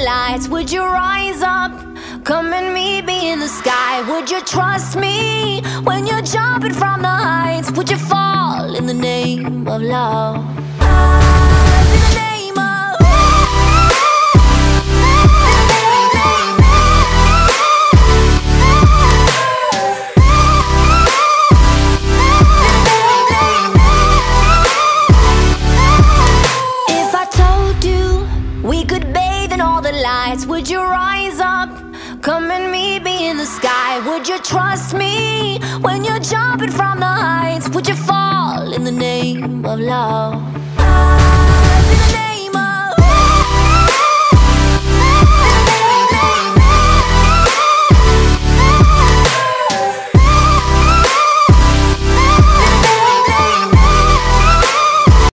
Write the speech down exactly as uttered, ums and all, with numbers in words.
lights, would you rise up? Come and meet me in the sky. Would you trust me when you're jumping from the heights? Would you fall in the name of love? In the name of If I told you we could bathe in all the lights, would you rise up? Come and meet me in the sky. Would you trust me when you're jumping from the heights? Would you fall in the name of love?